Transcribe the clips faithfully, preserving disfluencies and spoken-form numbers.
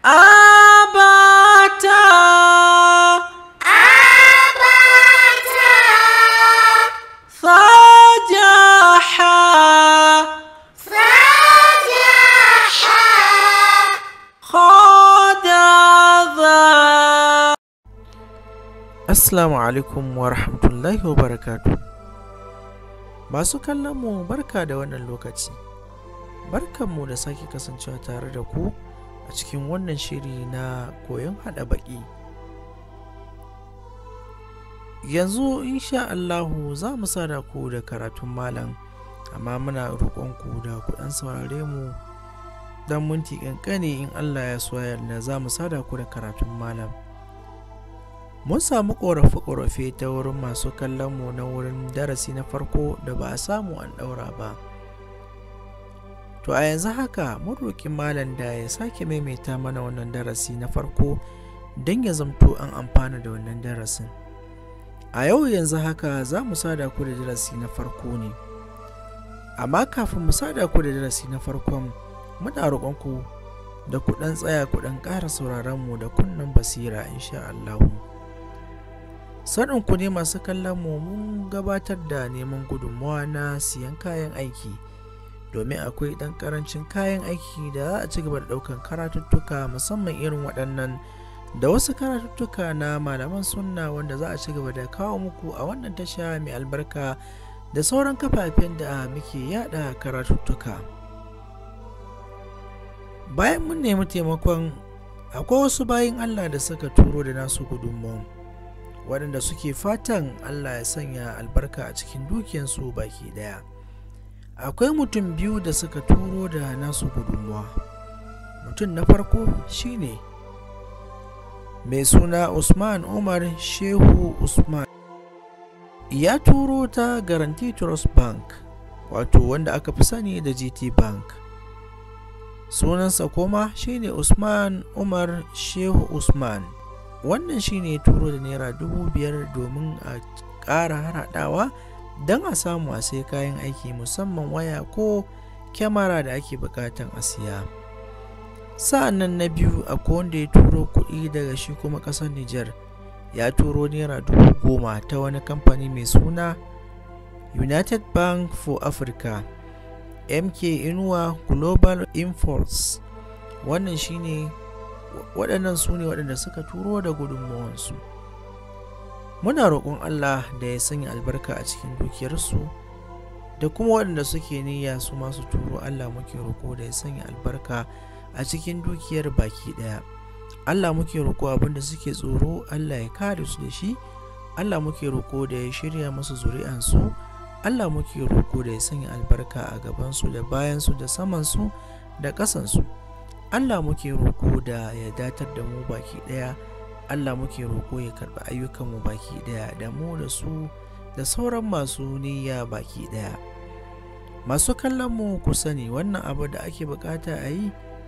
Abata Abata Fajaha Fajaha Hada. Assalamu alaikum wa rahmatullahi wa barakatuh. Masu kallon mu barka da wannan lokaci. Barkanmu da sake kasancewa tare da ku a cikin wannan shiri na koyon hada baki. Yanzu insha Allahu za mu sada ku da karatun malam, amma muna roƙon ku da ku dan saurare mu dan minti kankane. In Allah ya so yarda za mu sada ku da karatun malam. Mun samu ƙorafe-ƙorafe ta wurin masu kallon mu na wurin darasi na farko da ba a samu an ɗaura ba. To a yanzu haka mun roƙi malam da ya sake maimaita mana wannan darasi na farko don ya zamto an amfana da wannan darasin. A yau yanzu haka za mu sada ku da darasi na farko ne. Amma kafin mu sada ku da darasi na farkon, muna roƙon ku da ku ɗan tsaya ku ɗan ƙara sauraron mu da kunnen basira insha Allahu. Sanin ku ne masu kallon mu, mun gabatar da neman gudunmawa na siyan kayan aiki, domin akwai ɗan ƙarancin kayan aiki da za a ci gaba da ɗaukan karatuttuka musamman irin waɗannan da wasu karatuttuka na malaman sunna wanda za a ci gaba da kawo muku a wannan tasha mai albarka da sauran kafafen da muke yada karatuttuka. Bayan mun nemi taimakon, akwai wasu bayin Allah da suka turo da nasu gudunmawa, waɗanda suke fatan Allah ya sanya albarka a cikin dukiyansu baki ɗaya. Akwai mutum biyu da suka turo da nasu gudunmawa. Mutum na farko shine mai suna Usman Umar Shehu Usman, ya turo ta Guarantee Trust Bank, wato wanda aka fi sani da G T Bank. Sunansa kuma shine Usman Umar Shehu Usman. Wannan shine turo da naira dubu biyar domin a ƙara harhaɗawa don a samu a sai kayan aiki musamman waya ko kyamara da ake buƙatan a siya. Sa'an nan na biyu akwai wanda ya turo kuɗi daga shi kuma ƙasar Nijar, ya turo naira dubu goma ta wani kamfani mai suna United Bank for Africa M K Inuwa Global Imports. Wannan shine waɗannan su ne waɗanda suka turo da gudunmawansu. Muna roƙon Allah da ya sanya albarka a cikin dukiyarsu, da kuma waɗanda suke niyya su masu turo, Allah muke roƙo da ya sanya albarka a cikin dukiyar baki ɗaya. Allah muke roƙo abinda suke tsoro Allah ya kare su da shi. Allah muke roƙo da ya shirya musu zuri'ansu. Allah muke roƙo da ya sanya albarka a gabansu da bayansu da samansu da ƙasansu. Allah muke roƙo da ya datar da mu baki ɗaya. Allah muke roƙo ya karɓi ayyukanmu baki ɗaya, da mu da su da sauran masu niyya baki ɗaya. Masu kallon mu ku sani wannan abu da ake buƙata a yi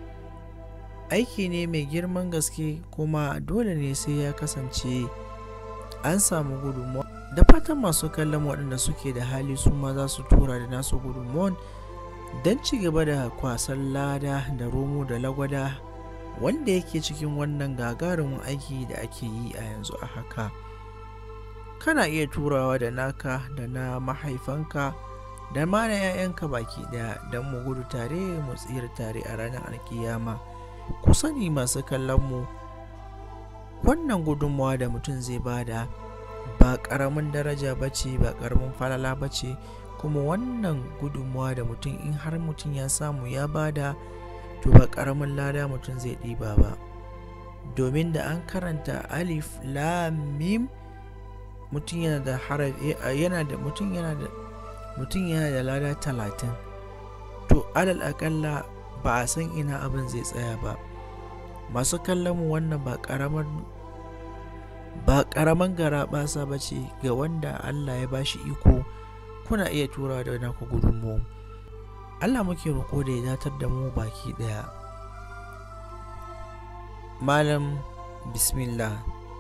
aiki ne mai girman gaske, kuma dole ne sai ya kasance an samu gudunmawa. Da fatan masu kallon waɗanda suke da hali su ma za su tura da nasu gudunmawan don ci gaba da kwasan lada da romo da lagwada wanda yake cikin wannan gagarumin aiki da ake yi a yanzu a haka. Kana iya turawa da naka da na mahaifanka da ma na 'ya'yanka baki daya don mu gudu tare mu tsira tare a ranar alkiyama. Ku sani masu kallon mu, wannan gudunmawa da mutum zai bada ba ƙaramin daraja bace, ba ƙaramin falala bace, kuma wannan gudunmawa da mutum in har mutum ya samu ya bada, to ba ƙaramin lada mutum zai ɗiba ba, domin da an karanta alif lam mim mutum yana da harafi yana da mutum yana da mutum yana da lada talatin. To alal akalla ba a san ina abin zai tsaya ba. Masu kallon mu, wannan ba ƙaramar ba ƙaraman garaɓasa bace ga wanda Allah ya bashi iko. Kuna iya turawa da naku gudunmawa. Allah muke roƙo da ya datar da mu baki ɗaya. Malam bismillah.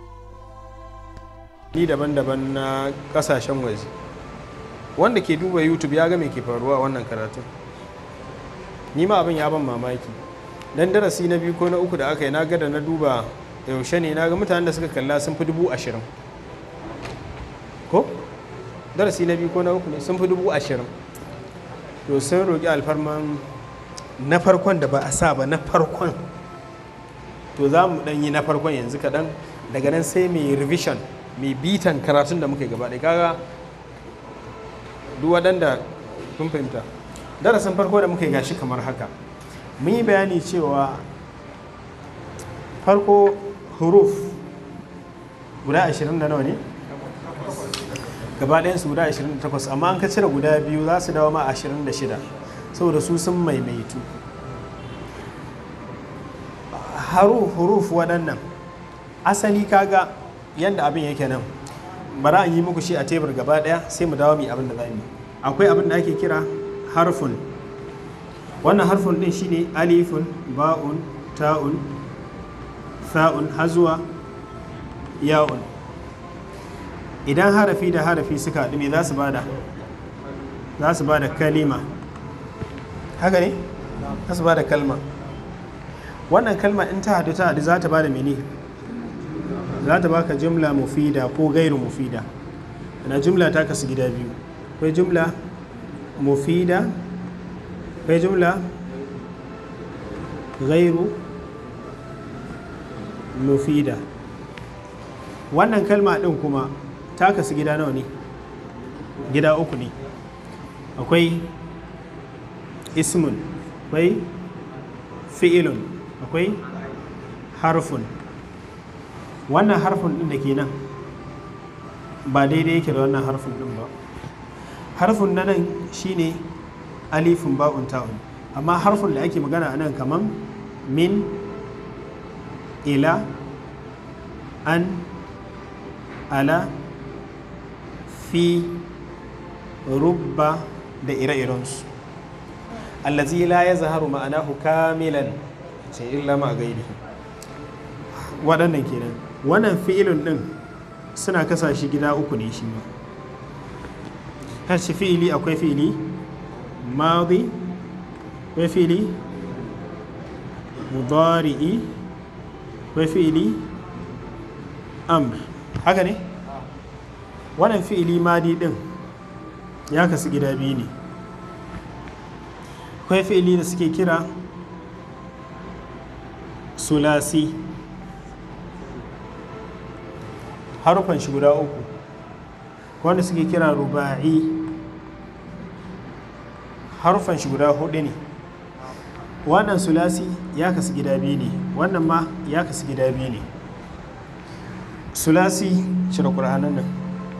Ni daban-daban na ƙasashen waje, wanda ke duba YouTube ya ga me ke faruwa wannan karatun. Ni ma abin ya ban mamaki. dan darasi na biyu ko na uku da aka yi na ga da na duba yaushe ne na ga mutanen da suka kalla sun fi dubu ashirin ko darasi na biyu ko na uku ne sun fi dubu ashirin to sun roƙi alfarman na farkon da ba a sa ba na farkon to za mu ɗan yi na farkon yanzu kaɗan daga nan sai mai revision mai bitan karatun da muka yi gaba ɗaya kaga duk waɗanda kun fahimta darasin farko da muka yi gashi kamar haka mun yi bayani cewa farko huruf guda ashirin da nawa ne gaba ɗayansu guda ashirin da takwas amma an ka cire guda biyu za su dawo ma ashirin da shida saboda su sun maimaitu huruf waɗannan asali kaga yadda abin yake nan bara an yi muku shi a tebur gaba ɗaya sai mu dawo mai abin da za mu akwai abin da ake kira harfun wannan harfun ɗin shine alifun ba'un ta'un tha'un hazuwa ya'un idan harafi da harafi suka haɗu me za su bada za su bada kalima haka ne za su bada kalma wannan kalma in ta haɗu ta haɗu za ta bada mene za ta baka jumla mufida ko gairu mufida ana jumla ta kasu gida biyu akwai jumla mufida akwai jumla gairu mufida wannan kalma ɗin kuma ta kasu gida nawa ne gida uku ne akwai ismun akwai fi'ilun akwai harfun wannan harfun din da ke nan ba daidai yake da wannan harfun din ba harfun na nan shine alifun ba'un ta'un amma harfun da ake magana a nan kaman min ila an ala fi rubba da ire-irensu allazi la ya zaharu ma'anahu kamilan ce illa ma gairi waɗannan kenan wannan fi'ilun ɗin suna kasa shi gida uku ne shi ma harshe fi'ili akwai fi'ili madi akwai fi'ili mudari'i akwai fi'ili amr haka ne wannan fi'ili madi din ya kasu gida biyu ne akwai fi'ili da suke kira sulasi harufan shi guda uku wanda suke kira ruba'i harufan shi guda hudu ne wannan sulasi ya kasu gida biyu ne wannan ma ya kasu gida biyu ne sulasi cire ƙur'anin nan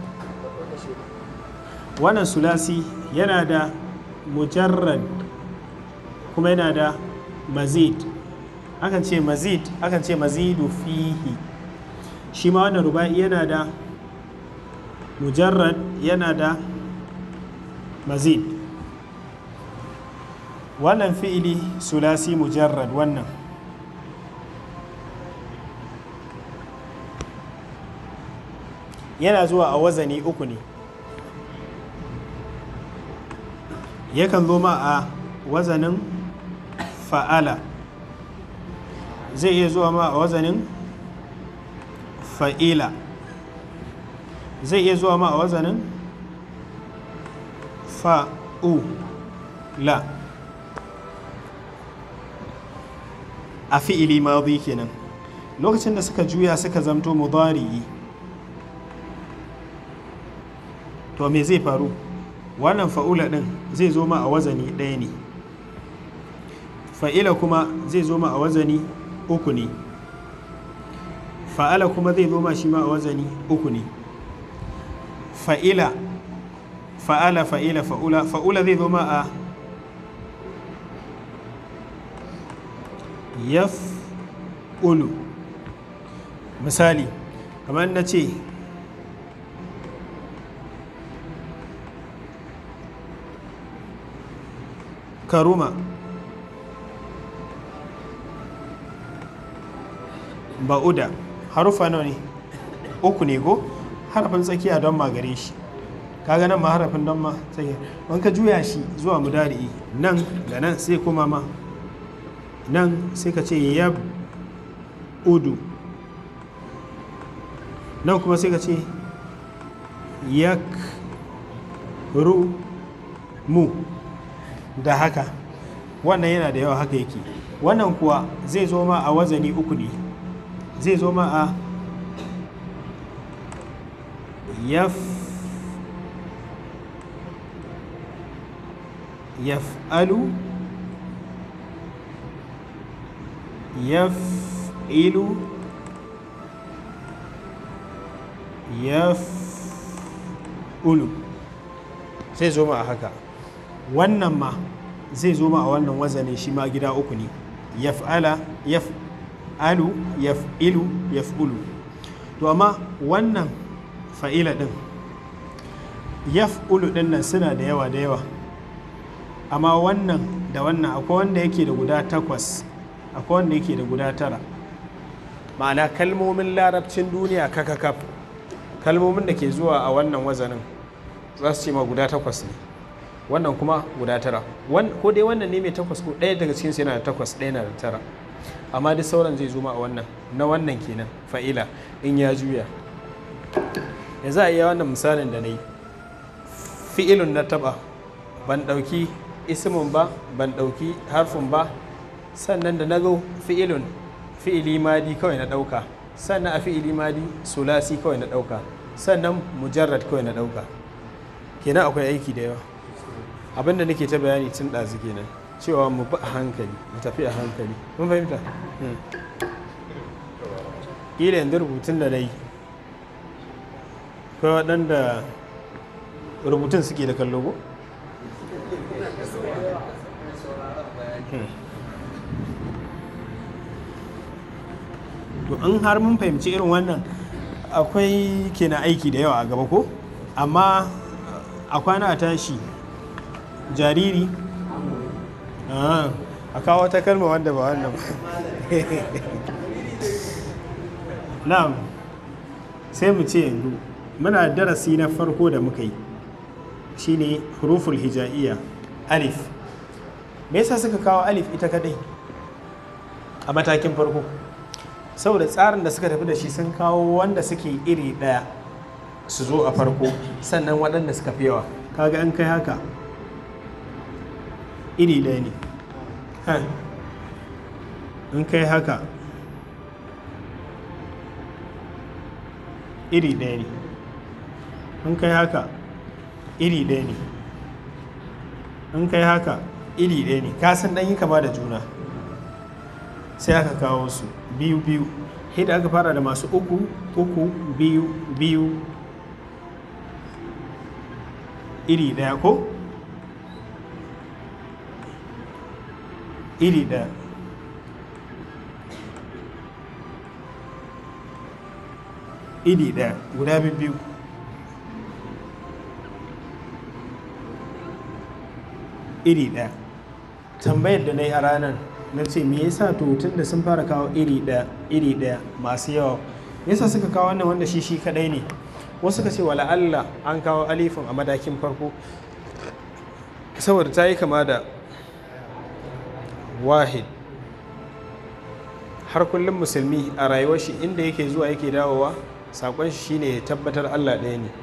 wannan sulasi yana da mujarrad kuma yana da mazid akan ce mazid akan ce mazidu fihi shi ma wannan ruba'i yana da mujarrad yana da mazid wannan fi'ili sulasi mujarrad wannan yana zuwa a wazani uku ne yakan zo ma a wazanin fa'ala zai iya zuwa ma a wazanin fa'ila zai iya zuwa ma a wazanin fa'ula a fi'ili madhi kenan lokacin da suka juya suka zamto mudari'i to me zai faru wannan fa'ula din zai zo ma a wazani ɗaya ne fa'ila kuma zai zo ma a wazani uku ne fa'ala kuma zai zo ma shi ma a wazani uku ne fa'ila fa'ala fa'ila fa'ula fa'ula zai zo ma a yaf'ulu misali kamar na ce karuma ba'uda harufa nawa ne uku ne ko harafin tsakiya don ma gare shi kaga nan ma harafin don ma tsakiya wani ka juya shi zuwa mudari'i nan da nan sai kuma ma nan sai ka ce yab udu, nan kuma sai ka ce yak ru mu, da haka. Wannan yana da yawa haka yake. Wannan kuwa zai zo ma a wazani uku ne, zai zo ma a yaf yaf'alu, yaf'ilu, yaf'ulu, zai zo ma a haka. Wannan ma zai zo ma a wannan wazanin shi ma gida uku ne, yaf'ala, yaf'alu, yaf'ilu, yaf'ulu. To amma wannan fa'ila din yaf'ulu din nan suna da yawa da yawa, amma wannan da wannan akwai wanda yake da guda takwas, akwai wanda yake da guda tara. Ma'ana kalmomin larabcin duniya kakakaf, kalmomin da ke zuwa a wannan wazanin za su ce ma guda takwas ne, wannan kuma guda tara. Ko dai wannan ne mai takwas, ko ɗaya daga cikinsu yana da takwas, ɗaya na da tara, amma duk sauran zai zo ma a wannan, na wannan kenan fa'ila in ya juya. Ya za a iya wannan misalin da na yi, fi'ilun na taba, ban ɗauki ismin ba, ban ɗauki harfin ba, sannan da na zo fi'ilun, fi'ili madi kawai na ɗauka, sannan a fi'ili madi sulasi kawai na ɗauka, sannan mujarrad kawai na ɗauka. Kenan akwai aiki da yawa. Abinda nake ta bayani tun ɗazu kenan, cewa mu bi a hankali, mu tafi a hankali. Mun fahimta? Ƙila yanzu rubutun da na yi, kawai waɗanda rubutun suke da kallo ko? To an har mun fahimci irin wannan, akwai kenan aiki da yawa a gaba ko? Amma a kwana a tashi jariri a kawo wata kalma wanda ba wannan ba. Na'am, sai mu ce yanzu muna darasi na farko da muka yi shine huruful hija'iyyah, alif. Me yasa suka kawo alif ita kadai a matakin farko? Saboda tsarin da suka tafi da shi sun kawo wanda suke iri daya su zo a farko, sannan waɗanda suka fi yawa. Kaga an kai haka iri daya ne, in kai haka iri daya ne, in kai haka iri daya ne, in kai haka iri daya ne. Kasan ɗan yi kama da juna, sai aka kawo su biyu biyu. Hida aka fara da masu uku uku biyu biyu iri daya ko iri daya, iri daya guda biyu, iri daya. Tambayar da na yi a ranar na ce me yasa to tun da sun fara kawo iri daya iri daya masu yawa, me yasa suka kawo wannan wanda shi shi kadai ne? Wasu suka ce wala Allah an kawo alifin a madakin farko saboda ta yi kama da wahid. Har kullum musulmi a rayuwar shi inda yake zuwa yake dawowa, sakon shi shine ya tabbatar Allah ɗaya ne.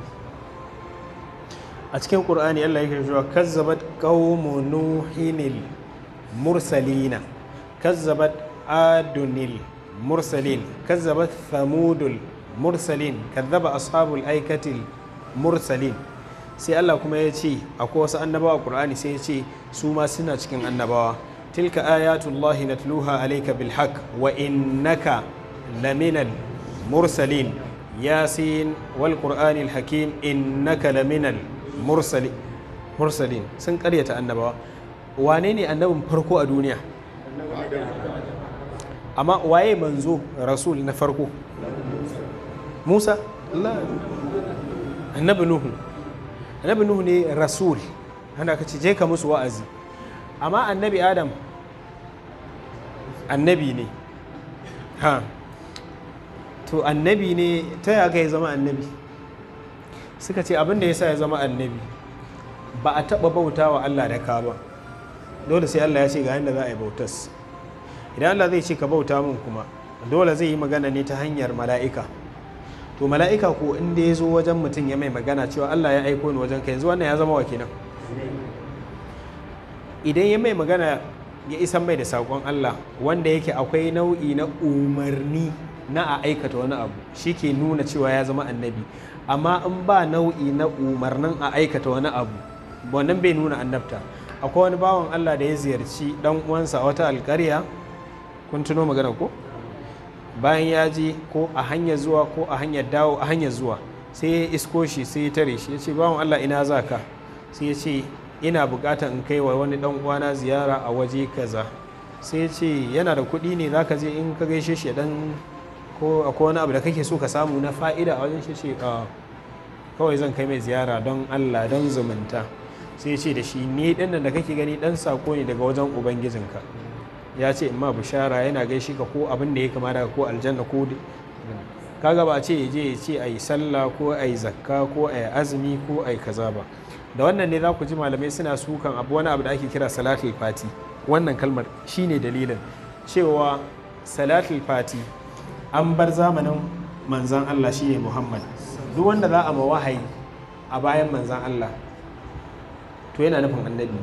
A cikin Qur'ani Allah yake cewa kazzabat qaumu nuhinil mursalina, kazzabat adunil mursalin, kazzabat thamudul mursalin, kazzaba ashabul aikatil mursalin. Sai Allah kuma ya ce akwai wasu annabawa a Qur'ani, sai ya ce su ma suna cikin annabawa. Tilka ayatullahi natluha alayka bil haqq wa innaka laminal mursalin, yasin wal qur'anil hakim innaka laminal mursalin. Mursalin sun karyata annabawa. Wane ne annabin farko a duniya? Amma waye manzo rasul na farko? Musa? Allah. Annabi Nuhu. Annabi Nuhu ne rasul, hana ka ce je ka musu wa'azi. Amma annabi Adam annabi ne. Ha. To annabi ne, ta ya ga ya zama annabi? Suka ce abin da ya sa ya zama annabi, ba a taɓa bauta wa Allah da ka ba, dole sai Allah ya ce ga yadda za a yi bautas. idan Allah zai ce ka bauta mun kuma dole zai yi magana ne ta hanyar mala'ika. To mala'ika ko inda ya zo wajen mutum ya mai magana cewa Allah ya aiko ni wajen ka, yanzu wannan ya zama wa kenan. Idan ya mai magana ya isan mai da saƙon Allah wanda yake akwai nau'i na umarni na a aikata wani abu, shi ke nuna cewa ya zama annabi. Amma in ba nau'i na umarnin a aikata wani abu, wannan bai nuna annabta. Akwai wani bawan Allah da ya ziyarci dan uwansa a wata alƙarya, kun tuno magana ko? Bayan ya je ko a hanyar zuwa ko a hanyar dawo a hanyar zuwa sai ya isko shi, sai ya tare shi ya ce bawan Allah ina za ka? Sai ya ce ina bukatar in kai wa wani dan uwana ziyara a waje kaza. Sai ya ce yana da kuɗi ne za ka je in ka gaishe shi dan ko akwai wani abu da kake so ka samu na fa'ida a wajen shi? Ce kawai zan kai mai ziyara don Allah, don zumunta. Sai ya ce da shi ni ɗin da kake gani ɗan sako ne daga wajen ubangijinka, ya ce in ma bishara yana gaishe ka ko abin da ya kama daga ko aljanna ko kaga ba a ce ya je ya ce a yi sallah ko a yi zakka ko a yi azumi ko a yi kaza ba. Da wannan ne za ku ji malamai suna sukan abu wani abu da ake kira salatul fati. Wannan kalmar shine dalilin cewa salatul fati an bar zamanin manzan Allah shine Muhammad. Duk wanda za a ma wahayi a bayan manzan Allah to yana nufin annabi.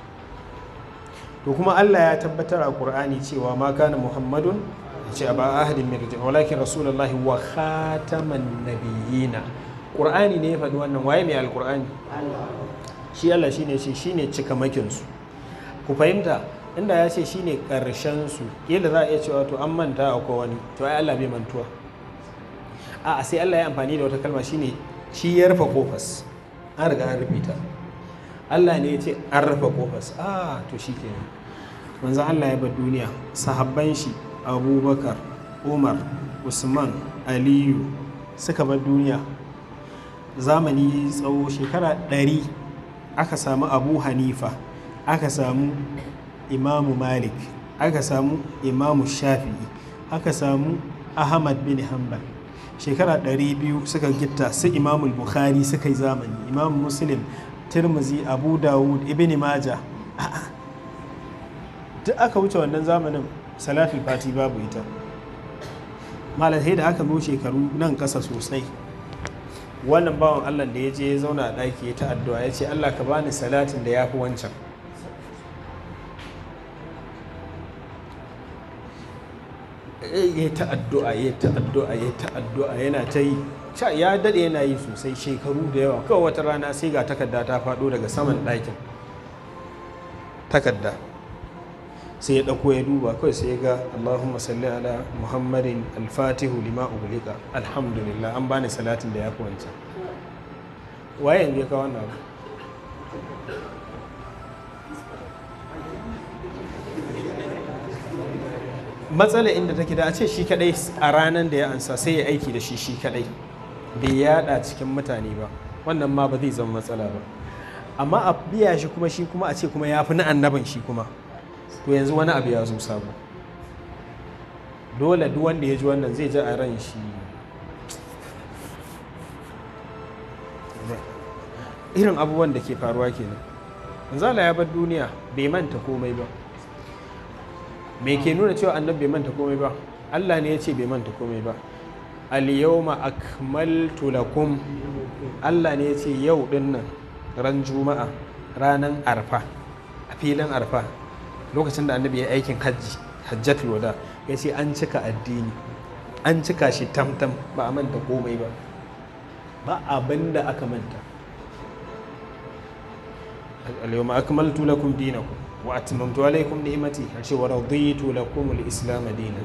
To kuma Allah ya tabbatar a Qur'ani cewa ma kana Muhammadun ce aba ahadin min rijal walakin rasulullahi wa khataman nabiyina. Qur'ani ne ya faɗi wannan. Waye mai alqur'ani? Shi Allah shine shi shine cikamakin su. Ku fahimta, inda ya ce shine karshen su kila za a iya cewa to an manta akwai wani, to ai Allah bai mantuwa. A sai Allah ya amfani da wata kalma shine shi ya rufe kofas, an riga an rufe ta. Allah ne ya ce an rufe kofas. A to shi kenan manzo Allah ya bar duniya, sahabban shi Abubakar, Umar, Usman, Aliyu suka bar duniya. Zamani tsawo shekara ɗari aka samu Abu Hanifa, aka samu Imamu Malik, aka samu Imamu Shafi'i, aka samu Ahmad bin Hanbal. Shekara ɗari biyu suka gitta su Imamu Bukhari suka yi zamani, Imamu Muslim, Tirmizi, Abu Dawud, Ibn Majah. Duk aka wuce wannan zamanin salatul fati babu ita. Malam da aka zo shekaru nan ƙasa sosai, wannan bawan Allah da ya je ya zauna a ɗaki ya ta addu'a ya ce Allah ka bani salatin da ya fi wancan. Ya ta addu'a ya ta addu'a ya ta addu'a yana ta yi, ya daɗe yana yi sosai shekaru da yawa. Kawai wata rana sai ga takarda ta faɗo daga saman ɗakin, takarda sai ya ɗauko ya duba, kawai sai ya ga Allahumma salli ala Muhammadin al-fatihu lima ughliqa alhamdulillah, an bani salatin da ya fi wancan. Waye yanzu ya kawo wannan abu? Matsala inda take da a ce shi kadai a ranar da ya ansa sai ya aiki da shi shi kadai, bai yada cikin mutane ba, wannan ma ba zai zama matsala ba. Amma a biya shi kuma shi kuma a ce kuma ya fi na annabin shi kuma, to yanzu wani abu ya zo sabo. Dole duk wanda ya ji wannan zai ji a ran shi irin abubuwan da ke faruwa kenan. Manzala ya bar duniya bai manta komai ba. Me ke nuna cewa annabi bai manta komai ba? Allah ne ya ce bai manta komai ba. Al-yawma akmaltu lakum, Allah ne ya ce yau dinnan ran juma'a, ranan arfa, a filin arfa, lokacin da annabi ya aikin hajji, hajjatul wada, ya ce an cika addini, an cika shi tamtam, ba a manta komai ba, ba abin da aka manta. Al-yawma akmaltu lakum dinakum wa atmamtu alaykum ni'mati, har ce wa raditu lakum al-islam dinan.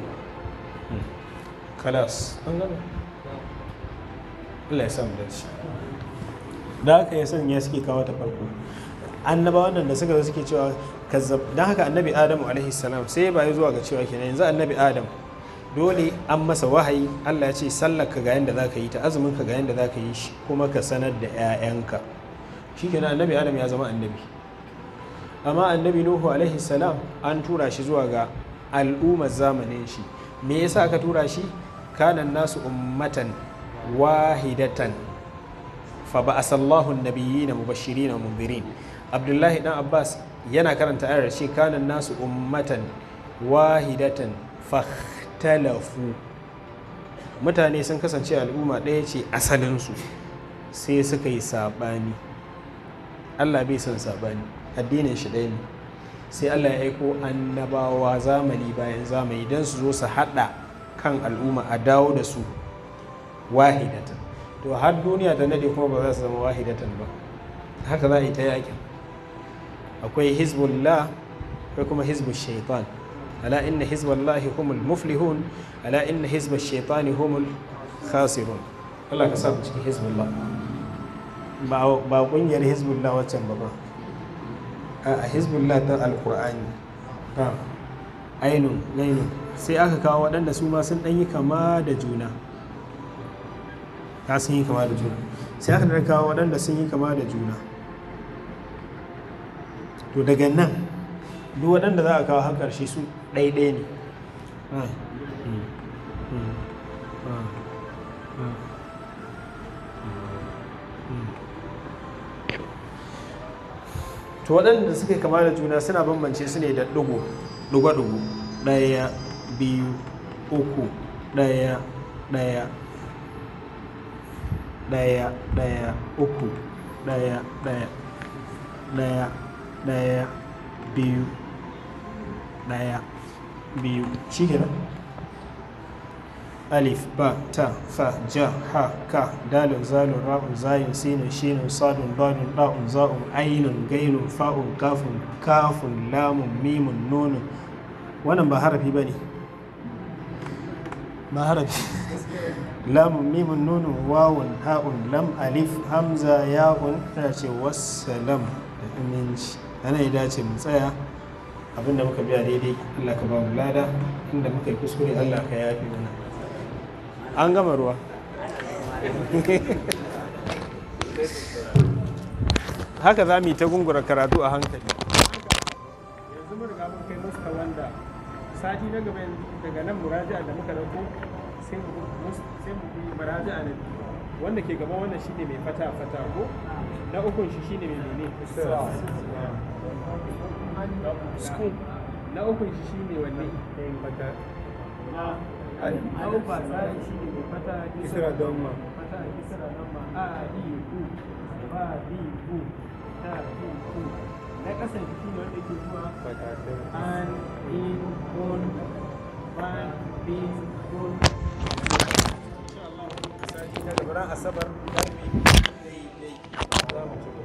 Kalas an gama. Allah ya samu dace. Da haka ya sanya suke kawo ta farko. Annabawan nan da suka zo suke cewa kazzab, dan haka annabi Adamu alaihi salam sai ba ya zuwa ga cewa kenan yanzu annabi Adam dole an masa wahayi. Allah ya ce sallar ka ga yanda zaka yi ta, azumin ka ga yanda zaka yi shi, kuma ka sanar da ƴaƴanka. Shikenan annabi Adam ya zama annabi. Amma annabi Nuhu alaihi salam an tura shi zuwa ga al'ummar zamanin shi. Me yasa aka tura shi? Kana nasu ummatan wahidatan fa ba'asallahu an-nabiyyina mubashirin wa munzirin. Abdullahi dan Abbas yana karanta ayar shi, kana nasu ummatan wahidatan fahtalafu. Mutane sun kasance al'umma ɗaya ce asalinsu, sai suka yi saɓani. Allah bai son saɓani, addinin shi ɗaya ne. Sai Allah ya aiko annabawa zamani bayan zamani don su zo su haɗa kan al'umma a dawo da su wahidatan. To har duniya ta nade kuma ba za su zama wahidatan ba, haka za a yi ta yakin. Akwai hizbullah, akwai kuma hizbul shaitan. ala inna hizballahi humul muflihun, ala inna hizbash shaitani humul khasirun. Allah ka sa mu cikin hizbullah, ba ba kungiyar hizbullah waccan ba ba a hizbullah ta alqur'ani. ha ainun ainun sai aka kawo waɗanda su ma sun ɗan yi kama da juna, ta sun yi kama da juna, sai aka kawo waɗanda sun yi kama da juna. To daga nan duk waɗanda za a kawo har ƙarshe su ɗaiɗaya ne. To waɗanda suka yi kama da juna suna bambance su ne da ɗugu ɗugu-ɗugu, ɗaya biyu uku, ɗaya ɗaya ɗaya ɗaya uku, ɗaya ɗaya ɗaya ɗaya biyu ɗaya biyu, shi kenan. alif ba ta fa ja ha ka dalin zalun ra'un zayin sinin shinin sadun dadun da'un za'un ainun gainun fa'un kafun kafun lamun mimun nunun. Wannan ba harafi ba ne, ba harafi. lamun mimun nunun wawun ha'un lam alif hamza ya'un. ta ce wassalam da aminci. ana yi dace mu tsaya, abinda muka biya daidai Allah ka ba mu lada, inda muka yi kuskure Allah ka yafi mana. An gama ruwa. Haka za mu yi ta gungura karatu a hankali. Yanzu mun riga mun kai musta wanda sati na gaba daga nan muraja'a da muka dauko sai mu sai mu yi muraja'a na wanda ke gaba. Wannan shine mai fata fata ko na ukun shi shine mai mene na ukun shi shine wanne fata na uku a tsarin shi ne mai fata kisra don ma fata kisra don ma a di ku ba di ku ta di ku. na kasan shi ne wanda ke zuwa an in kun ban bin kun. sati na gabaran asabar karfi daidai za mu ci.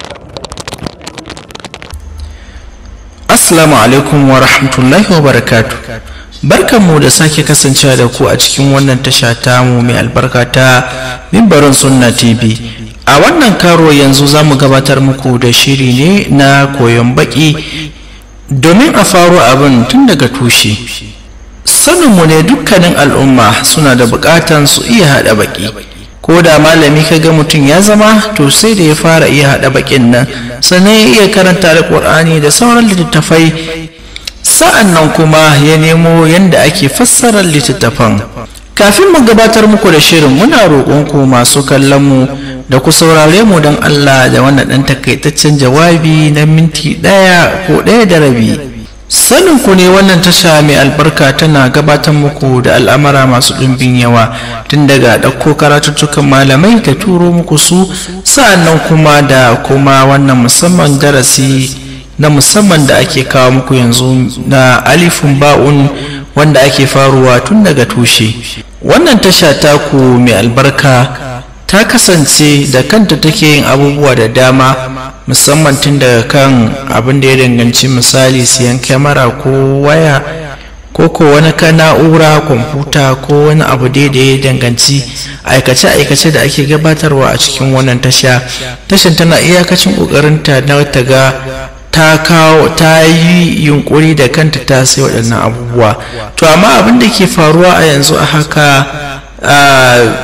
Assalamu alaikum wa rahmatullahi wa barakatuh. Barkanmu da sake kasancewa da ku a cikin wannan tasha tamu mai albarka ta Mimbarin Sunna T V. A wannan karo yanzu za mu gabatar muku da shiri ne na koyon baki domin a faro abin tun daga tushe. Saninmu ne dukkanin al'umma suna da bukatan su iya haɗa baki. Ko da malami kaga mutum ya zama, to sai da ya fara iya haɗa bakin nan, sannan ya iya karanta Alƙur'ani da sauran littattafai, sa'an nan kuma ya nemo yadda ake fassarar littattafan. Kafin mu gabatar muku da shirin, muna roƙonku masu kallon mu da ku saurare mu don Allah da wannan ɗan takaitaccen jawabi na minti ɗaya ko ɗaya da rabi. Sanin ku ne wannan tasha mai albarka tana gabatar muku da al'amara masu ɗumbin yawa, tun daga ɗauko karatuttukan malamai da turo muku su, sa'an nan kuma da kuma wannan musamman darasi na musamman da ake kawo muku yanzu na alifun ba'un, wanda ake faruwa tun daga tushe. Wannan tasha taku mai albarka ta kasance da kanta take yin abubuwa da dama, musamman tun daga kan abin da ya danganci misali siyan kyamara ko waya ko ko wani ka na'ura kwamfuta ko wani abu dai da ya danganci aikace-aikace da ake gabatarwa a cikin wannan tasha. Tashan tana iyakacin ƙoƙarinta na ta ga ta kawo ta yi yunkuri da kanta ta sai waɗannan abubuwa. To amma abin da ke faruwa a yanzu a haka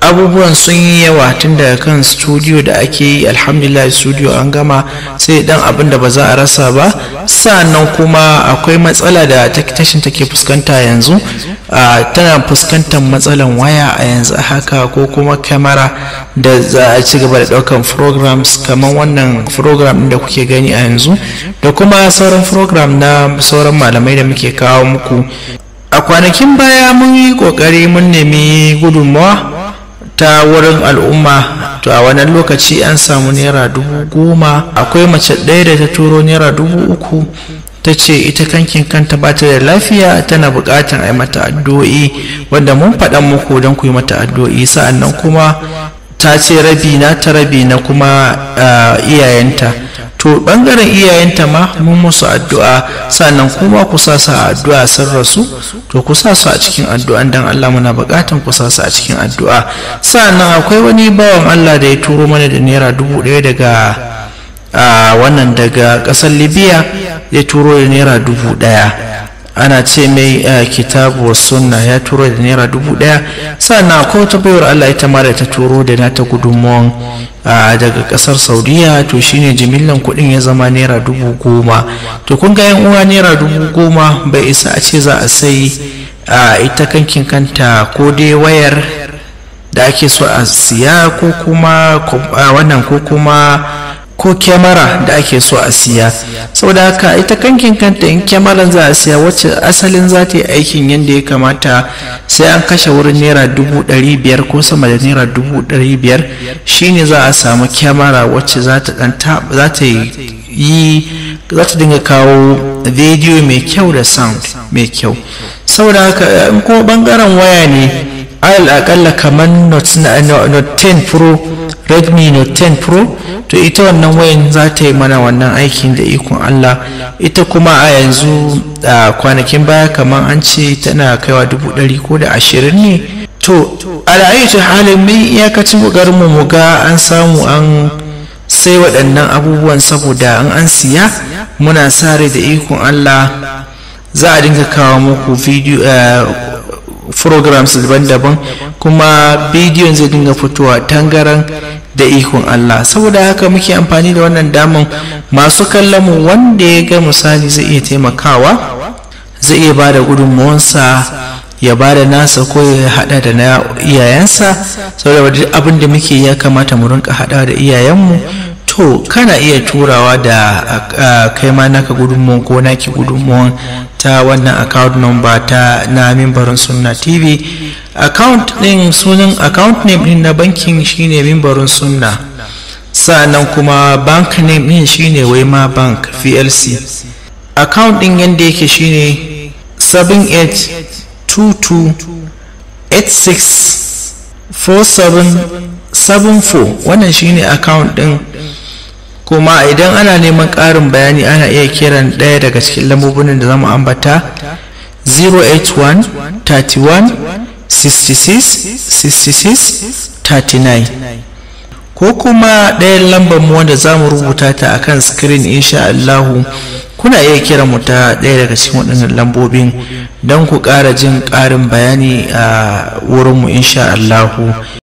abubuwan sun yi yawa tun daga kan studio da ake yi, alhamdulillah studio an gama, sai dan abin da ba za a rasa ba. Sannan kuma akwai matsala da tashin take fuskanta yanzu, tana fuskantar matsalan waya a yanzu haka, ko kuma kamera da za a ci gaba da daukan programs kamar wannan program da kuke gani a yanzu, da kuma sauran program na sauran malamai da muke kawo muku. A kwanakin baya mun yi kokari mun nemi gudunmawa ta wurin al'umma, to a wannan lokaci an samu naira dubu goma. Akwai mace ɗaya da ta turo naira dubu uku, ta ce ita kankin kanta ba ta da lafiya, tana buƙatar a yi mata addu'o'i, wanda mun faɗa muku don ku yi mata addu'o'i. Sa'annan kuma ta ce rabi na ta rabi na kuma iyayenta, to bangaren iyayenta ma mun musu addu'a, sannan kuma ku sa su a addu'a sun rasu, to ku sa su a cikin addu'an dan Allah, muna buƙatan ku sa su a cikin addu'a. Sannan akwai wani bawan Allah da ya turo mana da naira dubu ɗaya daga wannan daga ƙasar Libya, ya turo da naira dubu ɗaya, ana ce mai kitabu wa sunna, ya turo da naira dubu ɗaya. Sannan akwai wata bayar Allah ita ma da ta turo da nata gudunmuwan daga kasar Saudiya, to shine jimillan kuɗin ya zama naira dubu goma. To kun ga yan uwa, naira dubu goma bai isa a ce za a sai ita kankin kanta ko dai wayar da ake so a siya, ko kuma wannan, ko kuma ko kyamara da ake so a siya. Saboda haka ita kankin kanta in kyamaran za a siya wacce asalin za ta yi aikin yadda ya kamata, sai an kashe wurin naira dubu ɗari biyar ko sama da naira dubu ɗari biyar, shine za a samu kyamara wacce za ta yi za ta dinga kawo video mai kyau da sound mai kyau. Saboda haka in kuma bangaren waya ne, alal akalla kamar note ten pro, redmi note ten pro, to ita wannan wayan za ta yi mana wannan aikin da ikon Allah. Ita kuma a yanzu a kwanakin baya kamar an ce tana kaiwa dubu ɗari ko da ashirin ne. To ala'ayyar halin mai iyakacin ƙoƙarin mu ga an samu an sai waɗannan abubuwan, saboda an an siya muna sare da ikon Allah za a dinga kawo muku video programs daban-daban, kuma bidiyon zai dinga fitowa tangaran da ikon Allah. Saboda haka muke amfani da wannan daman, masu kallon mu wanda ya ga misali zai iya taimakawa, zai iya bada gudunmuwansa, ya bada nasa ko ya hada da na iyayensa, saboda abin da muke ya kamata mu rinka hada da iyayenmu. To kana iya turawa da kai ma naka gudunmuwan ko naki gudunmuwan ta wannan account number ta na Mimbarin Sunna T V. Account din, sunan account name din na bankin shine Mimbarin Sunna, sannan kuma bank name din shine Wema Bank P L C. Account din yanda yake shine seven eight two two eight six four seven seven four, wannan shine account din. Kuma idan ana neman ƙarin bayani ana iya kiran ɗaya daga cikin lambobin da zamu ambata, zero eight one thirty-one sixty-six sixty-six thirty-nine, ko kuma ɗayan lambar mu wanda zamu rubuta ta akan screen insha Allah. Kuna iya kiran mu ta ɗaya daga cikin waɗannan lambobin don ku ƙara jin ƙarin bayani a wurin mu insha Allah.